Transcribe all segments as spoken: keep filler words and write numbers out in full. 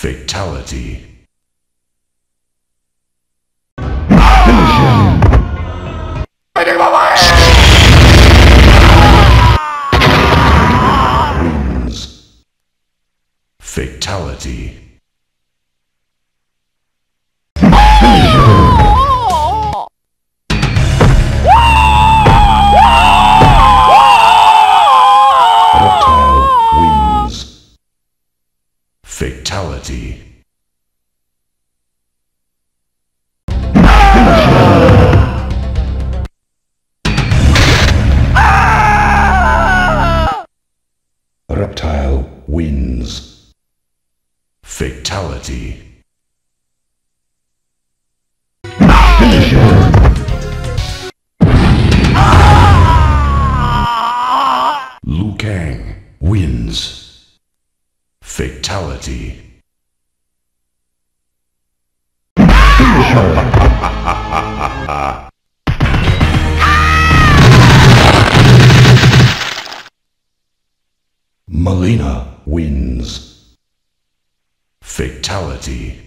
Fatality. Wins. Fatality. Fatality. Reptile wins. Fatality. Liu Kang wins. Fatality. Melina wins. Fatality.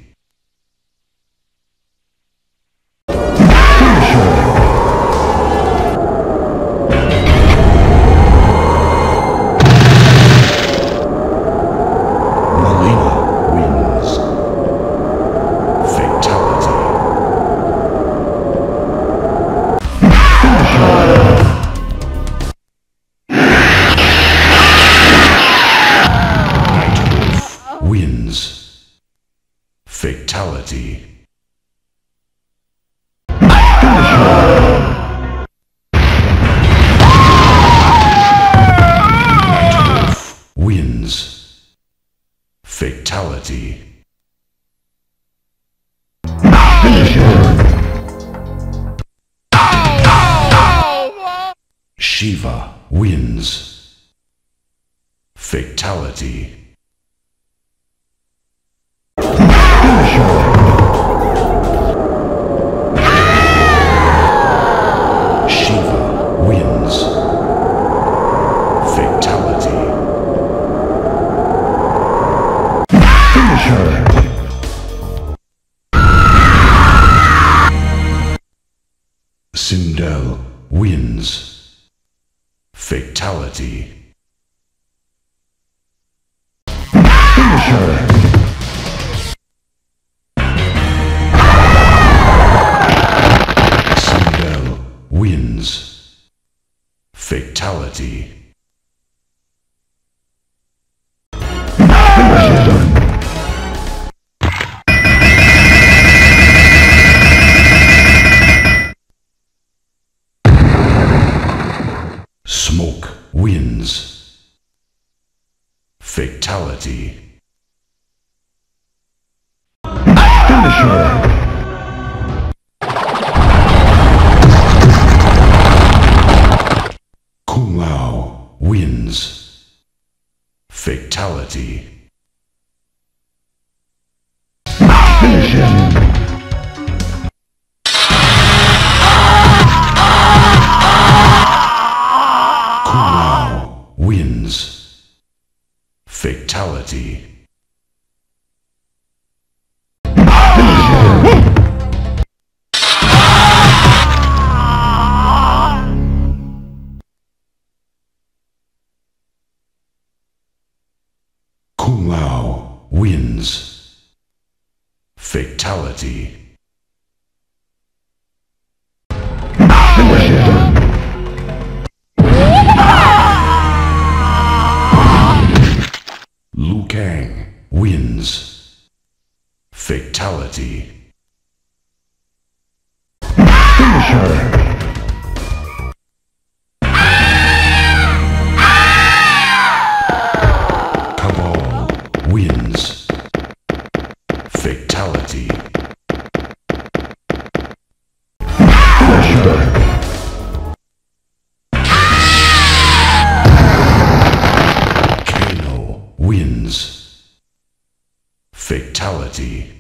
Wins. Fatality. Wins. Fatality. Shiva wins. Fatality. Shiva wins. Fatality. Finisher. Sindel wins. Fatality. Finisher. Wins. Fatality. Smoke wins. Fatality. Finisher. Wins. Fatality. Finish him. Kulao wins. Fatality. Finish him. Kulao wins. Fatality. Finish him. Liu Kang wins. Fatality. Finisher. Wins. Fatality. Finisher. Kano wins. Fatality.